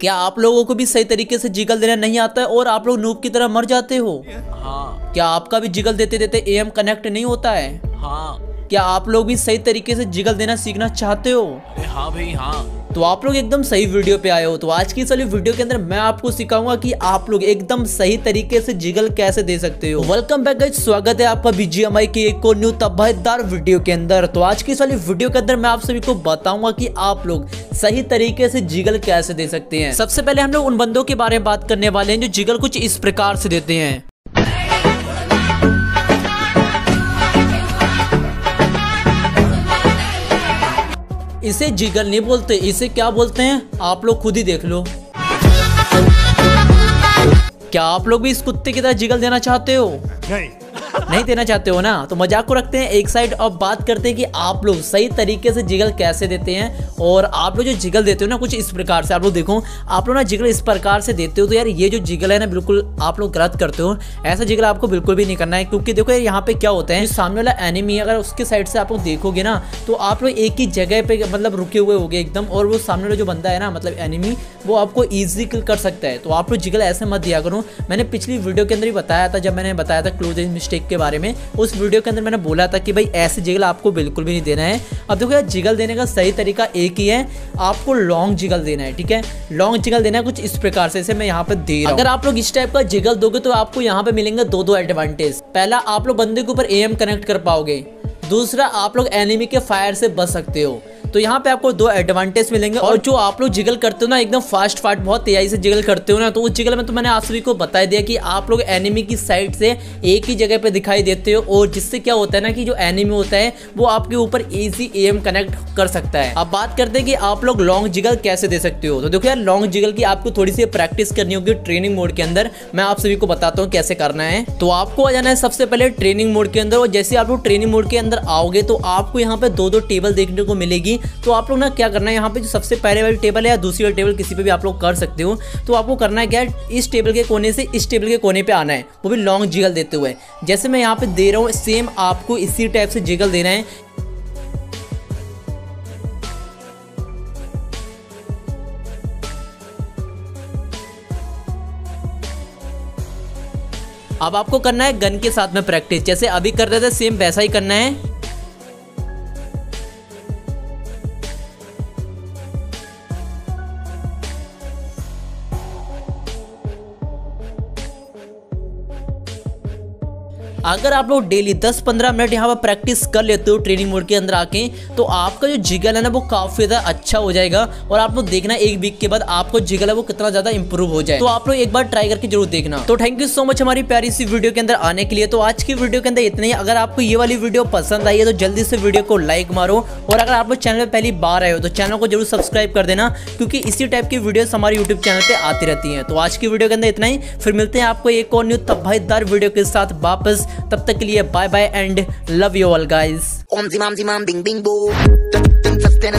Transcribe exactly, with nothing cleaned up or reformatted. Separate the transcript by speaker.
Speaker 1: क्या आप लोगों को भी सही तरीके से जिगल देना नहीं आता है और आप लोग नूब की तरह मर जाते हो?
Speaker 2: हाँ।
Speaker 1: क्या आपका भी जिगल देते देते एएम कनेक्ट नहीं होता है?
Speaker 2: हाँ।
Speaker 1: क्या आप लोग भी सही तरीके से जिगल देना सीखना चाहते हो?
Speaker 2: अरे हाँ भाई हाँ।
Speaker 1: तो आप लोग एकदम सही वीडियो पे आए हो। तो आज की इस वाली वीडियो के अंदर मैं आपको सिखाऊंगा कि आप लोग एकदम सही तरीके से जिगल कैसे दे सकते हो। वेलकम बैक गाइस, स्वागत है आपका बीजीएमआई की एक और न्यू तबाहीदार वीडियो के अंदर। तो आज की इस वाली वीडियो के अंदर मैं आप सभी को बताऊंगा कि आप लोग सही तरीके से जिगल कैसे दे सकते हैं। सबसे पहले हम लोग उन बंदों के बारे में बात करने वाले हैं जो जिगल कुछ इस प्रकार से देते हैं। इसे जिगल नहीं बोलते, इसे क्या बोलते हैं आप लोग खुद ही देख लो। क्या आप लोग भी इस कुत्ते की तरह जिगल देना चाहते हो?
Speaker 2: नहीं
Speaker 1: नहीं देना चाहते हो ना? तो मजाक को रखते हैं एक साइड और बात करते हैं कि आप लोग सही तरीके से जिगल कैसे देते हैं। और आप लोग जो जिगल देते हो ना कुछ इस प्रकार से, आप लोग देखो, आप लोग ना जिगल इस प्रकार से देते हो तो यार ये जो जिगल है ना बिल्कुल आप लोग गलत करते हो। ऐसा जिगल आपको बिल्कुल भी नहीं करना है, क्योंकि देखो यार यहाँ पे क्या होता है, सामने वाला एनिमी अगर उसके साइड से आप लोग देखोगे ना तो आप लोग एक ही जगह पे मतलब रुके हुए होगे एकदम, और वो सामने वाला जो बंदा है ना मतलब एनिमी, वो आपको ईजी किल कर सकता है। तो आप लोग जिगल ऐसे मत दिया करो। मैंने पिछली वीडियो के अंदर ही बताया था, जब मैंने बताया था क्लोजिंग मिस्टेक के बारे में, उस वीडियो के अंदर मैंने बोला था कि भाई ऐसे जिगल आपको बिल्कुल भी नहीं देना है। अब देखो यार जिगल देने का सही तरीका एक ही है, आपको लॉन्ग जिगल देना है। ठीक है, लॉन्ग जिगल देना है कुछ इस प्रकार से, जैसे मैं यहाँ पे दे रहा हूं। अगर आप लोग इस टाइप का जिगल दोगे तो आपको यहाँ पे मिलेंगे दो दो एडवांटेज। पहला, आप लोग बंदे के ऊपर एएम कनेक्ट कर पाओगे। दूसरा, आप लोग एनिमी के फायर से बच सकते हो। तो यहाँ पे आपको दो एडवांटेज मिलेंगे। और जो आप लोग जिगल करते हो ना एकदम फास्ट फास्ट बहुत तेजी से जिगल करते हो ना, तो उस जिगल में तो मैंने आप सभी को बता दिया कि आप लोग एनिमी की साइड से एक ही जगह पे दिखाई देते हो, और जिससे क्या होता है ना कि जो एनिमी होता है वो आपके ऊपर इजी एम कनेक्ट कर सकता है। अब बात करते हैं कि आप लोग लॉन्ग जिगल कैसे दे सकते हो। तो देखो यार लॉन्ग जिगल की आपको थोड़ी सी प्रैक्टिस करनी होगी ट्रेनिंग मोड के अंदर। मैं आप सभी को बताता हूँ कैसे करना है। तो आपको आ जाना है सबसे पहले ट्रेनिंग मोड के अंदर, और जैसे आप लोग ट्रेनिंग मोड के अंदर आओगे तो आपको यहाँ पे दो दो टेबल देखने को मिलेगी। तो आप लोग ना क्या करना है, यहाँ पे जो सबसे पहले वाली टेबल है या दूसरी वाली टेबल किसी पे भी आप लोग कर सकते हो। तो आपको करना है क्या है, इस टेबल के कोने से इस टेबल के कोने पे आना है, वो भी लॉन्ग जिगल देते हुए। जैसे मैं यहाँ पे दे रहा हूँ सेम आपको इसी टाइप से जिगल देना है। अब आपको करना है गन के साथ में प्रैक्टिस, जैसे अभी कर रहे थे सेम वैसा ही करना है। अगर आप लोग डेली दस पंद्रह मिनट यहाँ पर प्रैक्टिस कर लेते हो ट्रेनिंग मोड के अंदर आके, तो आपका जो जिगल है ना वो काफ़ी ज़्यादा अच्छा हो जाएगा। और आप लोग देखना एक वीक के बाद आपको जिगल है वो कितना ज़्यादा इंप्रूव हो जाए। तो आप लोग एक बार ट्राई करके जरूर देखना। तो थैंक यू सो मच हमारी प्यारी सी वीडियो के अंदर आने के लिए। तो आज की वीडियो के अंदर इतना ही। अगर आपको ये वाली वीडियो पसंद आई है तो जल्दी से वीडियो को लाइक मारो, और अगर आप लोग चैनल में पहली बार आए हो तो चैनल को जरूर सब्सक्राइब कर देना, क्योंकि इसी टाइप की वीडियोस हमारे यूट्यूब चैनल पे आती रहती हैं। तो आज की वीडियो के अंदर इतना ही, फिर मिलते हैं आपको एक और न्यू तबाहीदार वीडियो के साथ वापस। तब तक के लिए bye bye and love you all guys.
Speaker 3: Om zimam zimam ding ding bo.